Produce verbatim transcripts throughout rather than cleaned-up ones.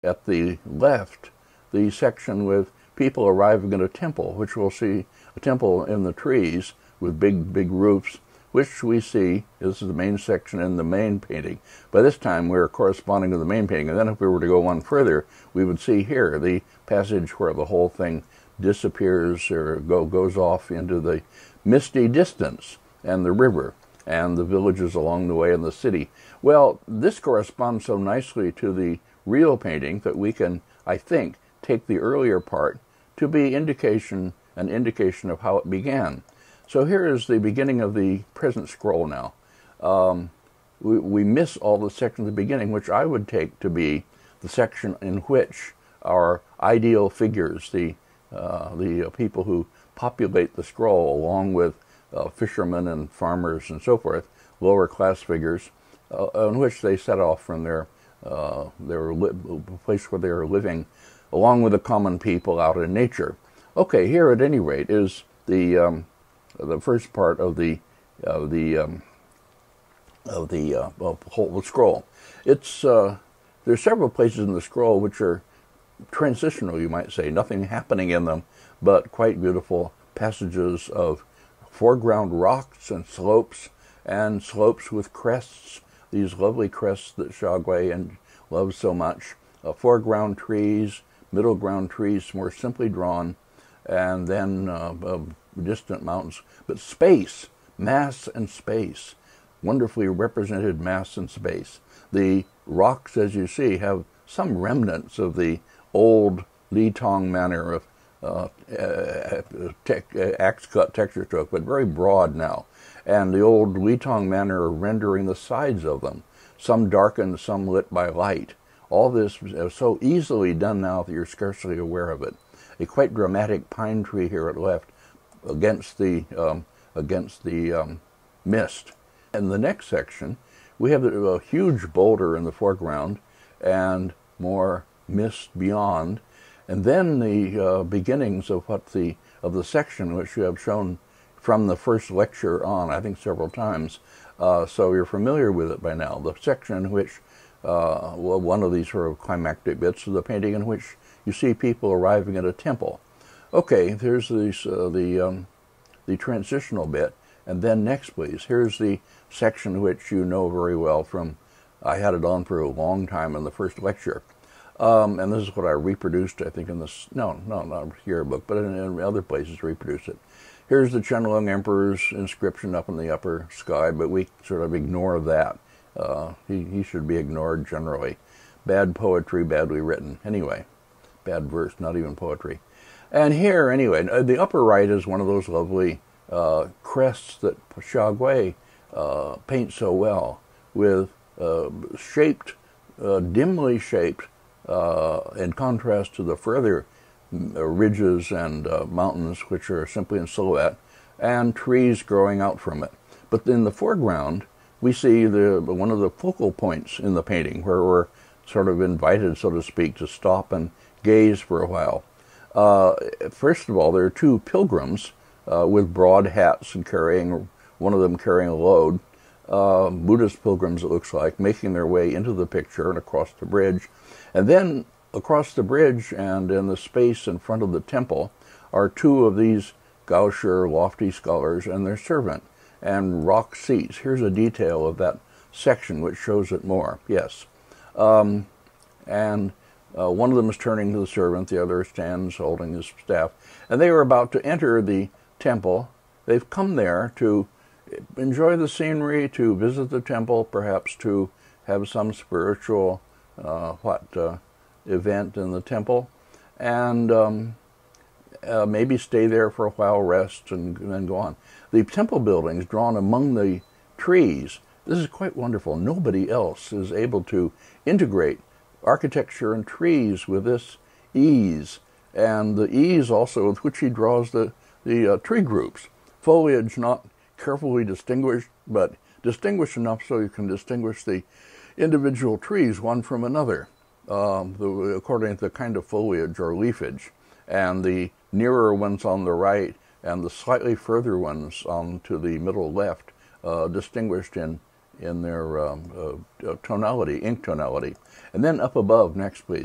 at the left the section with people arriving at a temple, which we'll see a temple in the trees with big, big roofs, which we see, this is the main section in the main painting. By this time, we're corresponding to the main painting, and then if we were to go one further, we would see here the passage where the whole thing disappears or go, goes off into the misty distance, and the river, and the villages along the way in the city. Well, this corresponds so nicely to the real painting that we can, I think, take the earlier part to be indication, an indication of how it began. So here is the beginning of the present scroll now. Um, we, we miss all the sections at the beginning, which I would take to be the section in which our ideal figures, the, uh, the uh, people who populate the scroll, along with uh, fishermen and farmers and so forth, lower class figures, uh, in which they set off from their, uh, their place where they are living, along with the common people out in nature. Okay, here at any rate is the um, the first part of the of the um, of the uh, of whole scroll. It's uh, there's several places in the scroll which are transitional, you might say, nothing happening in them, but quite beautiful passages of foreground rocks and slopes, and slopes with crests, these lovely crests that Xiaogui and loves so much. Uh, foreground trees, middle ground trees more simply drawn, and then uh, uh, distant mountains. But space, mass and space, wonderfully represented mass and space. The rocks, as you see, have some remnants of the old Li Tong manner of uh, uh, te axe cut texture stroke, but very broad now. And the old Li Tong manner of rendering the sides of them, some darkened, some lit by light. All this is so easily done now that you're scarcely aware of it. A quite dramatic pine tree here at left against the um, against the um, mist. In the next section, we have a, a huge boulder in the foreground and more mist beyond, and then the uh, beginnings of what the of the section which you have shown from the first lecture on, I think several times. Uh, so you're familiar with it by now. The section in which uh, well, one of these sort of climactic bits of the painting in which you see people arriving at a temple. Okay, here's these, uh, the um, the transitional bit, and then next, please. Here's the section which you know very well from. I had it on for a long time in the first lecture, um, and this is what I reproduced. I think in this no, no, not here book, but in, in other places reproduce it. Here's the Qianlong Emperor's inscription up in the upper sky, but we sort of ignore that. Uh, he he should be ignored generally. Bad poetry, badly written. Anyway. Bad verse, not even poetry. And here, anyway, the upper right is one of those lovely uh, crests that Xiaogui uh, paints so well, with uh, shaped, uh, dimly shaped, uh, in contrast to the further ridges and uh, mountains, which are simply in silhouette, and trees growing out from it. But in the foreground, we see the one of the focal points in the painting, where we're sort of invited, so to speak, to stop and gaze for a while. Uh, first of all, there are two pilgrims uh, with broad hats and carrying, one of them carrying a load, uh, Buddhist pilgrims it looks like, making their way into the picture and across the bridge. And then across the bridge and in the space in front of the temple are two of these Gaoshi lofty scholars and their servant, and rock seats. Here's a detail of that section which shows it more. Yes. Um, and Uh, one of them is turning to the servant, the other stands holding his staff, and they are about to enter the temple. They've come there to enjoy the scenery, to visit the temple, perhaps to have some spiritual uh, what uh, event in the temple, and um, uh, maybe stay there for a while, rest, and, and then go on. The temple buildings drawn among the trees, this is quite wonderful. Nobody else is able to integrate architecture and trees with this ease, and the ease also with which he draws the, the uh, tree groups. Foliage not carefully distinguished, but distinguished enough so you can distinguish the individual trees one from another, um, the, according to the kind of foliage or leafage. And the nearer ones on the right and the slightly further ones on to the middle left, uh, distinguished in in their um, uh, tonality, ink tonality. And then up above, next please,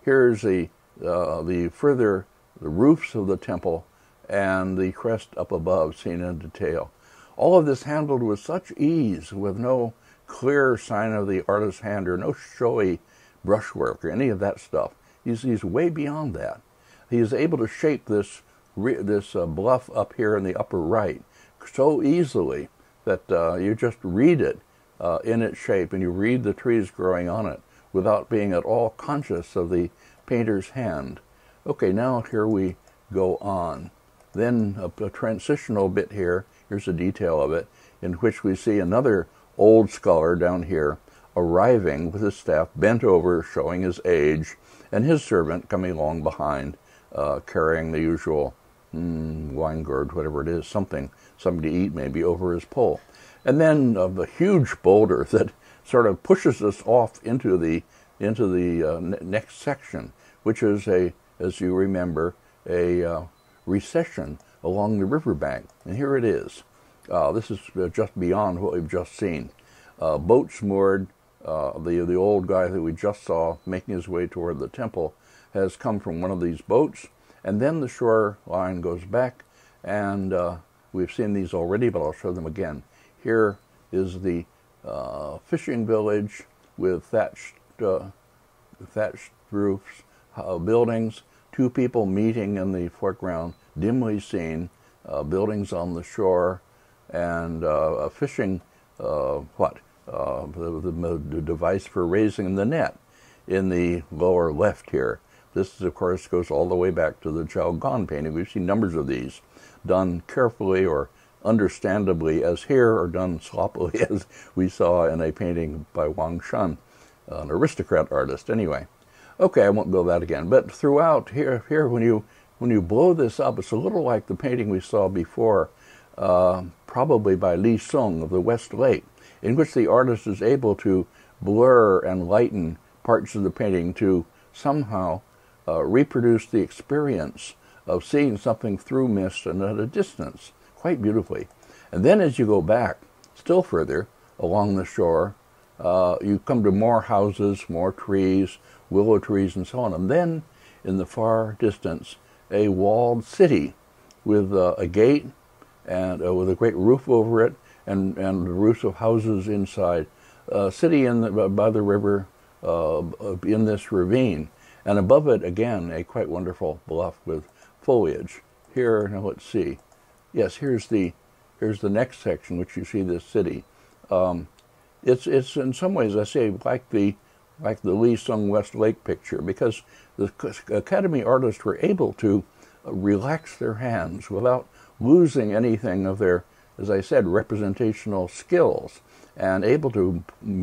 here's the uh, the further the roofs of the temple and the crest up above seen in detail. All of this handled with such ease, with no clear sign of the artist's hand or no showy brushwork or any of that stuff. He's, he's way beyond that. He is able to shape this this uh, bluff up here in the upper right so easily that uh, you just read it uh, in its shape, and you read the trees growing on it without being at all conscious of the painter's hand. Okay, now here we go on. Then a, a transitional bit here, here's a detail of it, in which we see another old scholar down here arriving with his staff bent over, showing his age, and his servant coming along behind, uh, carrying the usual mm, wine gourd, whatever it is, something, something to eat maybe, over his pole. And then uh, the huge boulder that sort of pushes us off into the into the uh, ne next section, which is a, as you remember, a uh, recession along the riverbank. And here it is. Uh, this is uh, just beyond what we've just seen. Uh, boats moored. Uh, the the old guy that we just saw making his way toward the temple has come from one of these boats, and then the shoreline goes back, and uh, we've seen these already, but I'll show them again. Here is the uh, fishing village with thatched uh, thatched roofs, uh, buildings, two people meeting in the foreground, dimly seen, uh, buildings on the shore, and uh, a fishing uh, what? Uh, the, the, the device for raising the net in the lower left here. This, of course, goes all the way back to the Zhao Gan painting. We've seen numbers of these done carefully or understandably as here, or done sloppily as we saw in a painting by Wang Shun, an aristocrat artist. Anyway, okay, I won't go that again. But throughout here, here when you when you blow this up, it's a little like the painting we saw before, uh, probably by Li Sung of the West Lake, in which the artist is able to blur and lighten parts of the painting to somehow uh, reproduce the experience of seeing something through mist and at a distance, quite beautifully. And then as you go back, still further, along the shore, uh, you come to more houses, more trees, willow trees, and so on. And then, in the far distance, a walled city with uh, a gate and uh, with a great roof over it, and, and the roofs of houses inside, a city in the, by the river uh, in this ravine. And above it, again, a quite wonderful bluff with foliage. Here, now let's see. Yes, here's the, here's the next section, which you see this city. Um, it's, it's in some ways, I say, like the, like the Li Sung West Lake picture, because the Academy artists were able to relax their hands without losing anything of their, as I said, representational skills, and able to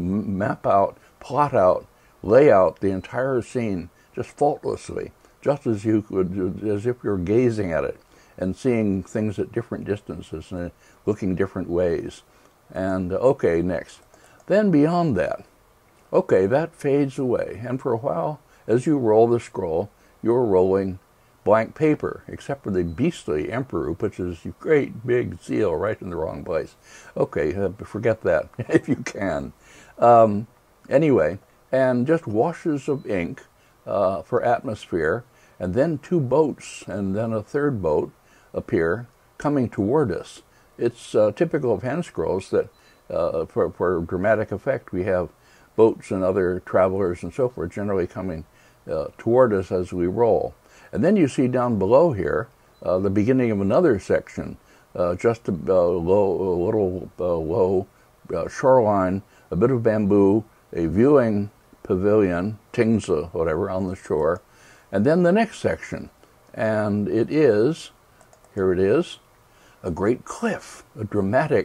map out, plot out, lay out the entire scene just faultlessly, just as you could, as if you're gazing at it and seeing things at different distances and looking different ways. And okay, next. Then beyond that, okay, that fades away, and for a while, as you roll the scroll, you're rolling blank paper, except for the beastly emperor who puts his great big seal right in the wrong place. Okay, uh, forget that, if you can. Um, anyway, and just washes of ink uh, for atmosphere, and then two boats, and then a third boat appear coming toward us. It's uh, typical of hand scrolls that uh, for, for dramatic effect we have boats and other travelers and so forth generally coming uh, toward us as we roll. And then you see down below here uh, the beginning of another section, uh, just a, uh, low, a little uh, low uh, shoreline, a bit of bamboo, a viewing pavilion, tingza, whatever, on the shore, and then the next section. And it is, here it is, a great cliff, a dramatic,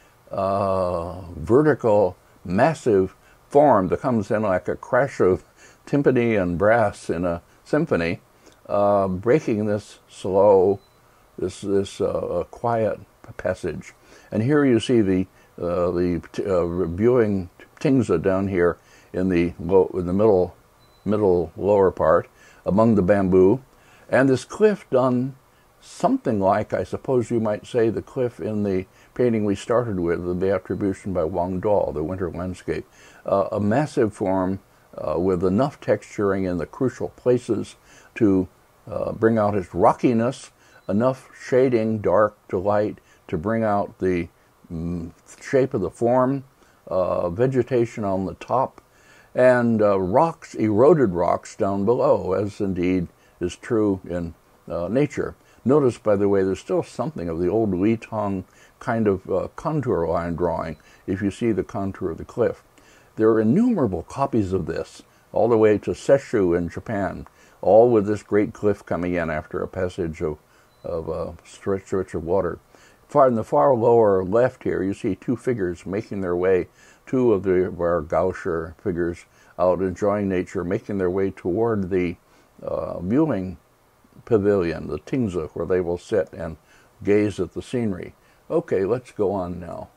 uh, vertical, massive form that comes in like a crash of timpani and brass in a symphony, uh, breaking this slow, this this uh, quiet passage. And here you see the uh, the uh, viewing tingza down here in the low, in the middle middle lower part among the bamboo, and this cliff done something like, I suppose you might say, the cliff in the painting we started with, the attribution by Wang Dao, the winter landscape. Uh, a massive form, uh, with enough texturing in the crucial places to uh, bring out its rockiness, enough shading, dark to light, to bring out the mm, shape of the form, uh, vegetation on the top, and uh, rocks, eroded rocks down below, as indeed is true in uh, nature. Notice, by the way, there's still something of the old Li Tong kind of uh, contour line drawing if you see the contour of the cliff. There are innumerable copies of this, all the way to Sesshu in Japan, all with this great cliff coming in after a passage of, of a stretch, stretch of water. Far in the far lower left here, you see two figures making their way, two of, the, of our Gausher figures out enjoying nature, making their way toward the uh, viewing pavilion, the Tingzi, where they will sit and gaze at the scenery. Okay, let's go on now.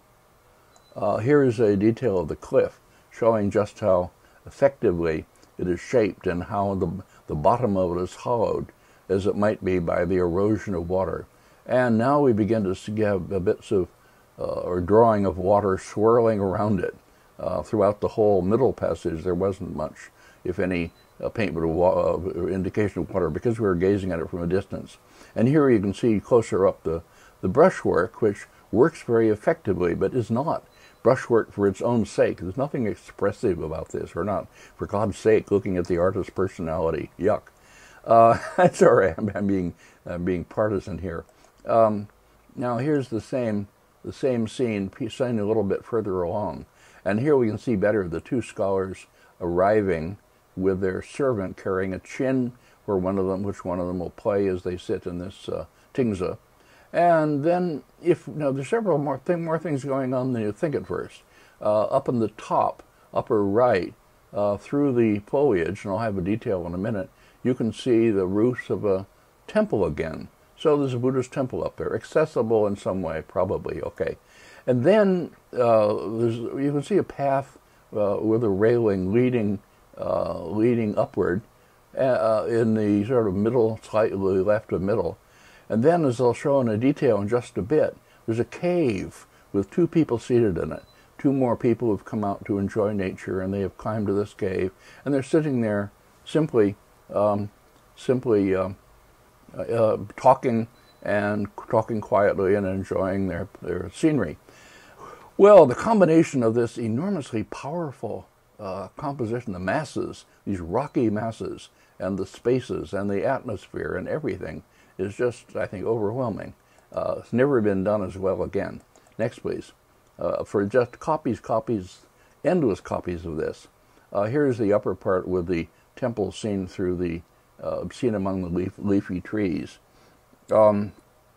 Uh, here is a detail of the cliff, showing just how effectively it is shaped and how the, the bottom of it is hollowed, as it might be by the erosion of water. And now we begin to see have bits of, uh, or drawing of water swirling around it. Uh, throughout the whole middle passage, there wasn't much, if any, uh, paint but a uh, indication of water, because we were gazing at it from a distance. And here you can see closer up the, the brushwork, which works very effectively, but is not brushwork for its own sake. There's nothing expressive about this. We're not, for God's sake, looking at the artist's personality. Yuck. Uh, that's all right. I'm, I'm being I'm being partisan here. Um, now here's the same the same scene, seen a little bit further along, and here we can see better the two scholars arriving with their servant carrying a chin, where one of them, which one of them will play as they sit in this uh, Tingzi. And then, if now there's several more thing more things going on than you think at first. Uh, up in the top, upper right, uh, through the foliage, and I'll have a detail in a minute, you can see the roofs of a temple again. So there's a Buddhist temple up there, accessible in some way, probably, okay. And then uh, there's, you can see a path uh, with a railing leading, uh, leading upward uh, in the sort of middle, slightly left of middle. And then, as I'll show in a detail in just a bit, there's a cave with two people seated in it. Two more people have come out to enjoy nature, and they have climbed to this cave, and they're sitting there simply, um, simply uh, uh, talking and talking quietly and enjoying their, their scenery. Well, the combination of this enormously powerful uh, composition, the masses, these rocky masses, and the spaces, and the atmosphere, and everything, is just, I think, overwhelming. Uh, it's never been done as well again. Next, please. Uh, for just copies, copies, endless copies of this. Uh, here's the upper part with the temple seen through the, uh, seen among the leaf, leafy trees. Um,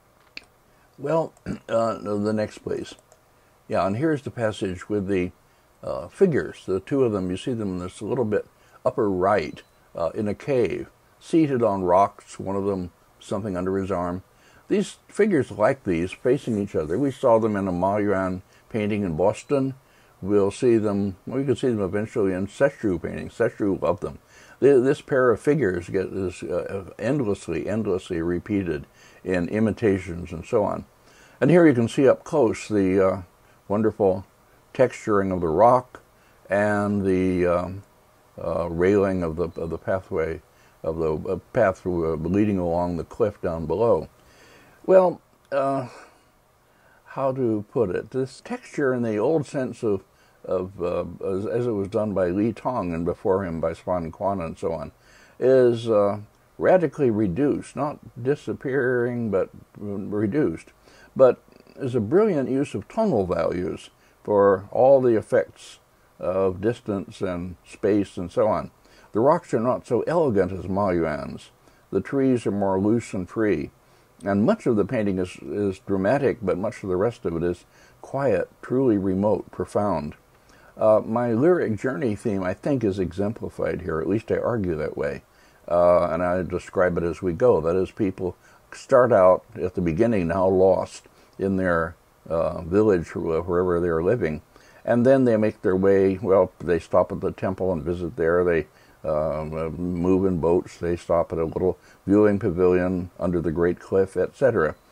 well, uh, the next, please. Yeah, and here's the passage with the uh, figures. The two of them, you see them in this little bit upper right, uh, in a cave, seated on rocks, one of them something under his arm. These figures like these facing each other. We saw them in a Ma Yuan painting in Boston. We'll see them, well, we could see them eventually in Sesshu paintings. Sesshu loved them. This pair of figures get is uh, endlessly, endlessly repeated in imitations and so on. And here you can see up close the uh, wonderful texturing of the rock and the um, uh, railing of the, of the pathway of the uh, path uh, leading along the cliff down below. Well, uh, how to put it? This texture in the old sense of, of uh, as, as it was done by Li Tong and before him by Swan Quan and so on, is uh, radically reduced, not disappearing, but reduced. But is a brilliant use of tonal values for all the effects of distance and space and so on. The rocks are not so elegant as Ma Yuan's. The trees are more loose and free. And much of the painting is, is dramatic, but much of the rest of it is quiet, truly remote, profound. Uh, my lyric journey theme, I think, is exemplified here. At least I argue that way. Uh, and I describe it as we go. That is, people start out at the beginning, now lost in their uh, village, wherever they are living. And then they make their way, well, they stop at the temple and visit there. They Uh, move in boats, they stop at a little viewing pavilion under the great cliff, et cetera.